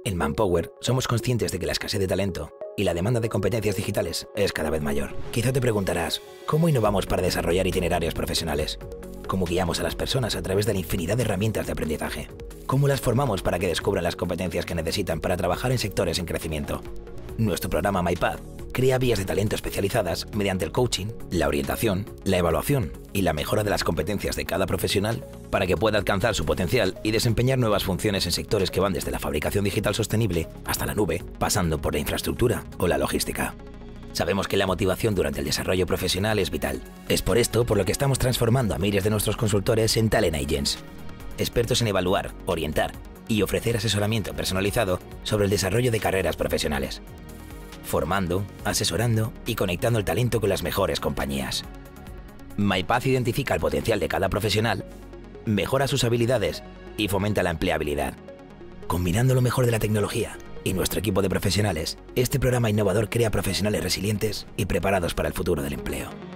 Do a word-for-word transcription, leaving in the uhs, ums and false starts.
En Manpower somos conscientes de que la escasez de talento y la demanda de competencias digitales es cada vez mayor. Quizá te preguntarás, ¿cómo innovamos para desarrollar itinerarios profesionales? ¿Cómo guiamos a las personas a través de la infinidad de herramientas de aprendizaje? ¿Cómo las formamos para que descubran las competencias que necesitan para trabajar en sectores en crecimiento? Nuestro programa MyPath crea vías de talento especializadas mediante el coaching, la orientación, la evaluación y la mejora de las competencias de cada profesional para que pueda alcanzar su potencial y desempeñar nuevas funciones en sectores que van desde la fabricación digital sostenible hasta la nube, pasando por la infraestructura o la logística. Sabemos que la motivación durante el desarrollo profesional es vital. Es por esto por lo que estamos transformando a miles de nuestros consultores en Talent Agents, expertos en evaluar, orientar y ofrecer asesoramiento personalizado sobre el desarrollo de carreras profesionales, formando, asesorando y conectando el talento con las mejores compañías. MyPath identifica el potencial de cada profesional, mejora sus habilidades y fomenta la empleabilidad. Combinando lo mejor de la tecnología y nuestro equipo de profesionales, este programa innovador crea profesionales resilientes y preparados para el futuro del empleo.